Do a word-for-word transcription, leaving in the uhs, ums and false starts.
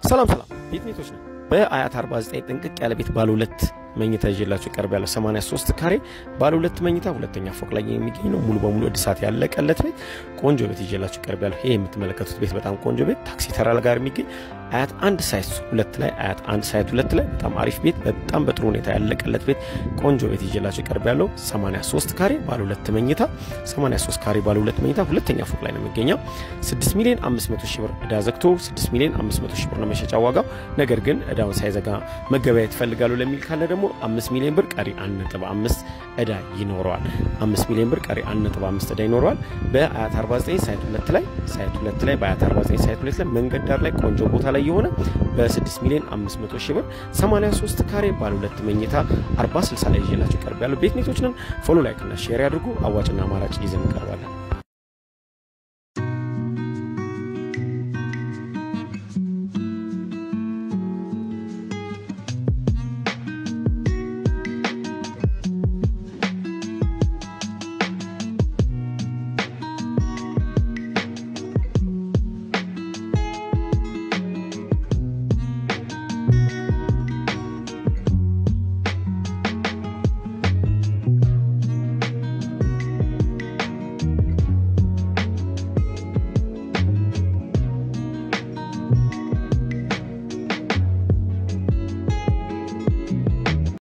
ሰላም ሰላም ቤት ኔቶች ነው በአያት አርባ ዘጠኝ ጥንቅቅ ያለ ቤት ባለ ሁለት መኝታ ይዤላችሁ ቀርብ ያለው ሰማንያ ሶስት ካሬ ባለ ሁለት መኝታ ሁለተኛ ፎቅ ላይ የሚገኝ ነው ሙሉ በሙሉ እድሳት ያለቀለት ቤት ቆንጆ ቤት ይዤላችሁ ቀርብ ያለው ይሄ የምትመለከቱት ቤት በጣም ቆንጆ ቤት ታክሲ ተራ ጋር የሚገኝ አያት አንድ ሳይት ሁለት ላይ አያት አንድ ሳይት ሁለት ላይ በጣም አሪፍ ቤት በጣም በጥሩ ሁኔታ ያለቀለት ቤት ቆንጆ ቤት ይዤላችሁ ቀርብ ያለው ሰማንያ ሶስት ካሬ ባለ ሁለት መኝታ ሰማንያ ሶስት ካሬ ባለ ሁለት መኝታ ሁለተኛ ፎቅ ላይ ነው የሚገኘው ስድስት ሚሊዮን አምስት መቶ ሺህ ብር እዳ ዘግቶ ስድስት ሚሊዮን አምስት መቶ ሺህ ብር ነው መሸጫ ዋጋው ነገር ግን እዳውን ሳይዘጋ መገበያየት ይፈልጋሉ ለሚል ካለ ደግሞ አምስት ሚሊዮን ብር ቀሪ አንድ ነጥብ አምስት እዳ ይኖረዋል አምስት ሚሊዮን ብር ቀሪ አንድ ነጥብ አምስት እዳ ይኖረዋል በአያት አርባ ዘጠኝ ሳይት ሁለት ላይ ሳይት ሁለት ላይ በአያት አርባ ዘጠኝ ሳይት ሁለት ላይ መንገድ ዳር ላይ ቆንጆ ቦታ ላይ የሆነ በ6 ሚሊዮን አምስት መቶ ሺህ ብር ሰማንያ ሶስት ካሬ ባለ ሁለት መኝታ አርባ ስልሳ ላይ ይዤላችሁ ቀርብ ያለው ቤት ኔቶች ነን ፎሎ ላይክ እና ሼር ያድርጉ አዋጭና አማራጭ ይዘን ቀርባለን